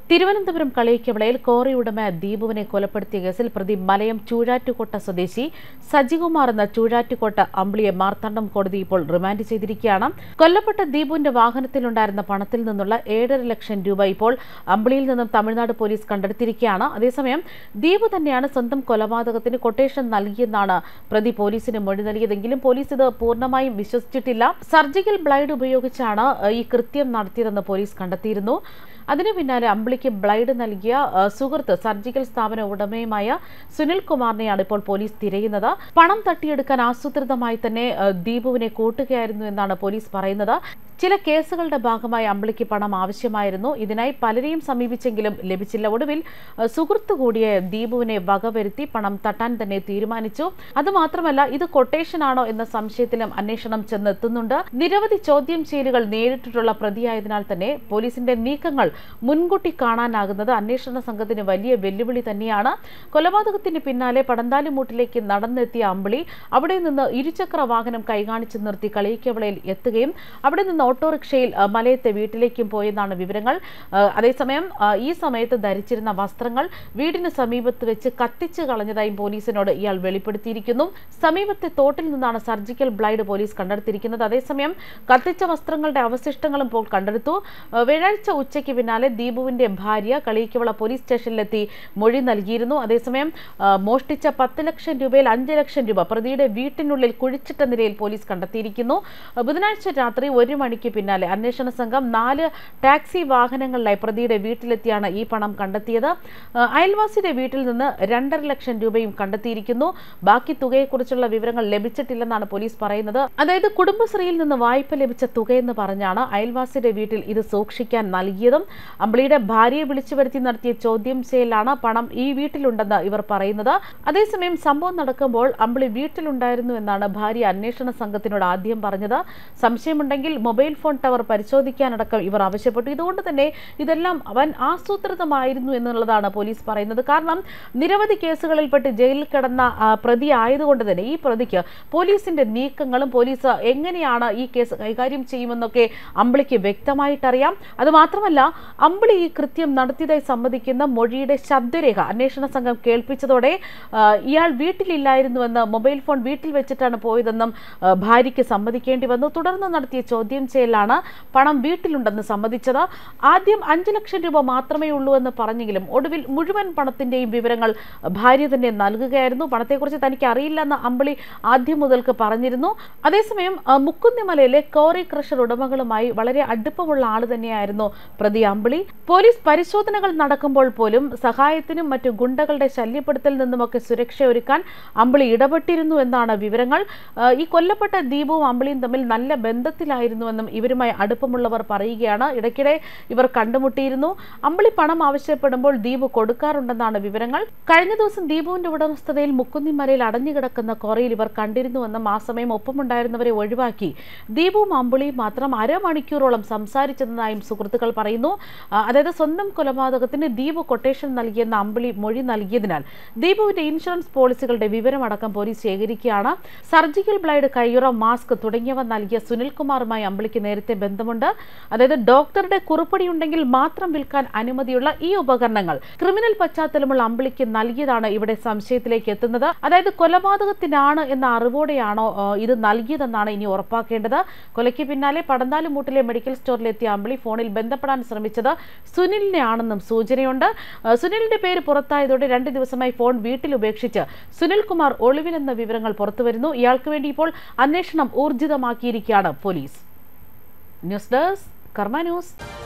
Thiruvananthapuram കളിയിക്കവളയിൽ quarry ഉടമ ദീപുവിനെ കൊലപ്പെടുത്തിയ കേസിൽ പ്രതി മലയം ചൂഴാറ്റുകോട്ട സ്വദേശി സജികുമാർ എന്ന ചൂഴാറ്റുകോട്ട അമ്പിളിയെ മാർത്താണ്ഡം കോടതി ഇപ്പോൾ റിമാൻഡ് ചെയ്തിരിക്കുകയാണ്. കൊല്ലപ്പെട്ട ദീപുവിന്റെ വാഹനത്തിലുണ്ടായിരുന്ന പണത്തിൽ നിന്നുള്ള 7.5 ലക്ഷം രൂപ ഇപ്പോൾ അമ്പിളിയിൽ നിന്നും തമിഴ്നാട് പോലീസ് കണ്ടെടുത്തിരിക്കുകയാണ്. അതേസമയം ദീപു തന്നെയാണ് സ്വന്തം കൊലപാതകത്തിന് കൊട്ടേഷൻ നൽകിയെന്നാണ് പ്രതി പോലീസിന് മൊഴി നൽകിയതെങ്കിലും പോലീസ് ഇത് പൂർണ്ണമായും വിശ്വസിച്ചിട്ടില്ല. സർജിക്കൽ ബ്ലേഡ് ഉപയോഗിച്ചാണ് ഈ കൃത്യം നടത്തിയതെന്ന് പോലീസ് കണ്ടെത്തിയിരുന്നു. അതിനു പിന്നാലെ അമ്പിളിക്ക് ബ്ലേഡ് നൽകിയ സുഹൃത്ത് സർജിക്കൽ സ്ഥാപന ഉടമയുമായ സുനിൽ കുമാറിനെയാണ് ഇപ്പോൾ പോലീസ് തിരയുന്നത്. പണം തട്ടിയെടുക്കാൻ ആസൂത്രിതമായി തന്നെ ദീപുവിനെ കൂട്ടുകയായിരുന്നു എന്നാണ് പോലീസ് പറയുന്നത്. ചില കേസുകളുടെ ഭാഗമായി അമ്പിളിക്ക് പണം ആവശ്യമായിരുന്നു. ഇതിനായി പലരെയും സമീപിച്ചെങ്കിലും ലഭിച്ചില്ല. ഒടുവിൽ സുഹൃത്തു കൂടിയ ദീപുവിനെ വകവരുത്തി പണം തട്ടാൻ തന്നെ തീരുമാനിച്ചു. അതുമാത്രമല്ല, ഇത് കൊട്ടേഷനാണോ എന്ന സംശയത്തിലും അന്വേഷണം ചെന്നെത്തുന്നുണ്ട്. നിരവധി ചോദ്യം ചെയ്യലുകൾ നേരിട്ടിട്ടുള്ള പ്രതിയായതിനാൽ തന്നെ പോലീസിന്റെ നീക്കങ്ങൾ മുൻകൂട്ടി കാണാനാകുന്നത് അന്വേഷണ സംഘത്തിന് വലിയ വെല്ലുവിളി തന്നെയാണ്. കൊലപാതകത്തിന് പിന്നാലെ പടന്താലുമൂട്ടിലേക്ക് നടന്നെത്തിയ അമ്പിളി അവിടെ നിന്ന് ഇരുചക്ര വാഹനം കൈകാണിച്ചു നിർത്തി കളിയിക്കവളയിൽ എത്തുകയും അവിടെ നിന്ന് ഓട്ടോറിക്ഷയിൽ മലയത്തെ വീട്ടിലേക്കും പോയെന്നാണ് വിവരങ്ങൾ. അതേസമയം ഈ സമയത്ത് ധരിച്ചിരുന്ന വസ്ത്രങ്ങൾ വീടിന് സമീപത്ത് വെച്ച് കത്തിച്ചു കളഞ്ഞതായും പോലീസിനോട് ഇയാൾ വെളിപ്പെടുത്തിയിരിക്കുന്നു. സമീപത്തെ തോട്ടിൽ നിന്നാണ് സർജിക്കൽ ബ്ലേഡ് പോലീസ് കണ്ടെടുത്തിരിക്കുന്നത്. അതേസമയം കത്തിച്ച വസ്ത്രങ്ങളുടെ അവശിഷ്ടങ്ങളും ഇപ്പോൾ കണ്ടെടുത്തു. വ്യാഴാഴ്ച ഉച്ചയ്ക്ക് പിന്നാലെ ദീപുവിന്റെ ഭാര്യ കളിയിക്കവള പോലീസ് സ്റ്റേഷനിലെത്തി മൊഴി നൽകിയിരുന്നു. അതേസമയം മോഷ്ടിച്ച 10 ലക്ഷം രൂപയിൽ 5 ലക്ഷം രൂപ പ്രതിയുടെ വീട്ടിനുള്ളിൽ കുഴിച്ചിട്ട നിലയിൽ പോലീസ് കണ്ടെത്തിയിരിക്കുന്നു. ബുധനാഴ്ച രാത്രി 1 മണിക്ക് പിന്നാലെ അന്വേഷണ സംഘം 4 ടാക്സി വാഹനങ്ങളിലായി പ്രതിയുടെ വീട്ടിലെത്തിയാണ് ഈ പണം കണ്ടെത്തിയത്. അയൽവാസിയുടെ വീട്ടിൽ നിന്ന് 2.5 ലക്ഷം രൂപയും കണ്ടെത്തിയിരിക്കുന്നു. ബാക്കി തുകയെക്കുറിച്ചുള്ള വിവരങ്ങൾ ലഭിച്ചിട്ടില്ലെന്നാണ് പോലീസ് പറയുന്നത്. അതായത് കുടുംബശ്രീയിൽ നിന്ന് വായ്പ ലഭിച്ച തുകയെന്ന് പറഞ്ഞാണ് അയൽവാസിയുടെ വീട്ടിൽ ഇത് സൂക്ഷിക്കാൻ നൽകിയതും. അമ്പിളിയുടെ ഭാര്യയെ വിളിച്ചു വരുത്തി നടത്തിയ ചോദ്യം ചെയ്യലാണ് പണം ഈ വീട്ടിലുണ്ടെന്ന് ഇവർ പറയുന്നത്. അതേസമയം സംഭവം നടക്കുമ്പോൾ അമ്പിളി വീട്ടിലുണ്ടായിരുന്നു എന്നാണ് ഭാര്യ അന്വേഷണ സംഘത്തിനോട് ആദ്യം പറഞ്ഞത്. സംശയമുണ്ടെങ്കിൽ മൊബൈൽ ഫോൺ ടവർ പരിശോധിക്കാനടക്കം ഇവർ ആവശ്യപ്പെട്ടു. ഇതുകൊണ്ട് തന്നെ ഇതെല്ലാം അവൻ ആസൂത്രിതമായിരുന്നു എന്നുള്ളതാണ് പോലീസ് പറയുന്നത്. കാരണം നിരവധി കേസുകളിൽപ്പെട്ട് ജയിലിൽ കിടന്ന പ്രതി ആയതുകൊണ്ട് തന്നെ ഈ പ്രതിക്ക് പോലീസിന്റെ നീക്കങ്ങളും പോലീസ് എങ്ങനെയാണ് ഈ കേസ് കൈകാര്യം ചെയ്യുമെന്നൊക്കെ അമ്പിളിക്ക് വ്യക്തമായിട്ടറിയാം. അതുമാത്രമല്ല, അമ്പിളി ഈ കൃത്യം നടത്തിയതായി സമ്മതിക്കുന്ന മൊഴിയുടെ ശബ്ദരേഖ അന്വേഷണ സംഘം കേൾപ്പിച്ചതോടെ ഇയാൾ വീട്ടിലില്ലായിരുന്നുവെന്ന്, മൊബൈൽ ഫോൺ വീട്ടിൽ വെച്ചിട്ടാണ് പോയതെന്നും ഭാര്യയ്ക്ക് സമ്മതിക്കേണ്ടി വന്നു. തുടർന്ന് നടത്തിയ ചോദ്യം ചെയ്യലാണ് പണം വീട്ടിലുണ്ടെന്ന് സമ്മതിച്ചത്. ആദ്യം 5 ലക്ഷം രൂപ മാത്രമേ ഉള്ളൂ എന്ന് പറഞ്ഞെങ്കിലും ഒടുവിൽ മുഴുവൻ പണത്തിന്റെയും വിവരങ്ങൾ ഭാര്യ തന്നെ നൽകുകയായിരുന്നു. പണത്തെക്കുറിച്ച് തനിക്ക് അറിയില്ലെന്ന് അമ്പിളി ആദ്യം മുതൽക്ക് പറഞ്ഞിരുന്നു. അതേസമയം മുക്കുന്നിമലയിലെ കോറി ക്രഷർ ഉടമകളുമായി വളരെ അടുപ്പമുള്ള ആൾ തന്നെയായിരുന്നു പ്രതി അമ്പിളി. പോലീസ് പരിശോധനകൾ നടക്കുമ്പോൾ പോലും സഹായത്തിനും മറ്റു ഗുണ്ടകളുടെ ശല്യപ്പെടുത്തൽ നിന്നുമൊക്കെ സുരക്ഷയൊരുക്കാൻ അമ്പിളി ഇടപെട്ടിരുന്നു എന്നാണ് വിവരങ്ങൾ. ഈ കൊല്ലപ്പെട്ട ദീപുവും അമ്പിളിയും തമ്മിൽ നല്ല ബന്ധത്തിലായിരുന്നുവെന്നും ഇവരുമായി അടുപ്പമുള്ളവർ പറയുകയാണ്. ഇടയ്ക്കിടെ ഇവർ കണ്ടുമുട്ടിയിരുന്നു. അമ്പിളി പണം ആവശ്യപ്പെടുമ്പോൾ ദീപു കൊടുക്കാറുണ്ടെന്നാണ് വിവരങ്ങൾ. കഴിഞ്ഞ ദിവസം ദീപുവിന്റെ ഉടമസ്ഥതയിൽ മുക്കുന്നിമലയിൽ അടഞ്ഞുകിടക്കുന്ന കോറിയിൽ ഇവർ കണ്ടിരുന്നുവെന്നും ആ സമയം ഒപ്പമുണ്ടായിരുന്നവരെ ഒഴിവാക്കി ദീപുവും അമ്പിളിയും മാത്രം അരമണിക്കൂറോളം സംസാരിച്ചതായും സുഹൃത്തുക്കൾ പറയുന്നു. അതായത് സ്വന്തം കൊലപാതകത്തിന് ദീപു കൊട്ടേഷൻ നൽകിയെന്ന അമ്പിളി മൊഴി നൽകിയതിനാൽ ദീപുവിന്റെ ഇൻഷുറൻസ് പോളിസികളുടെ വിവരമടക്കം പോലീസ് ശേഖരിക്കുകയാണ്. സർജിക്കൽ ബ്ലേഡ്, കയ്യുറ, മാസ്ക് തുടങ്ങിയവ നൽകിയ സുനിൽ കുമാറുമായി അമ്പിളിക്ക് നേരത്തെ ബന്ധമുണ്ട്. അതായത് ഡോക്ടറുടെ കുറിപ്പടിയുണ്ടെങ്കിൽ മാത്രം വിൽക്കാൻ അനുമതിയുള്ള ഈ ഉപകരണങ്ങൾ ക്രിമിനൽ പശ്ചാത്തലമുള്ള അമ്പിളിക്ക് നൽകിയതാണ് ഇവിടെ സംശയത്തിലേക്ക് എത്തുന്നത്. അതായത് കൊലപാതകത്തിനാണ് എന്ന അറിവോടെയാണോ ഇത് നൽകിയതെന്നാണ് ഇനി ഉറപ്പാക്കേണ്ടത്. കൊലയ്ക്ക് പിന്നാലെ പടന്താലുമൂട്ടിലെ മെഡിക്കൽ സ്റ്റോറിലെത്തിയ അമ്പിളി ഫോണിൽ ബന്ധപ്പെടാൻ ശ്രമിച്ചത് സുനിലിനെ ആണെന്നും സൂചനയുണ്ട്. സുനിലിന്റെ പേര് പുറത്തായതോടെ 2 ദിവസമായി ഫോൺ വീട്ടിൽ ഉപേക്ഷിച്ച് സുനിൽ കുമാർ ഒളിവിലെന്ന വിവരങ്ങൾ പുറത്തുവരുന്നു. ഇയാൾക്ക് വേണ്ടി ഇപ്പോൾ അന്വേഷണം ഊർജിതമാക്കിയിരിക്കുകയാണ് police. News desk Karma news.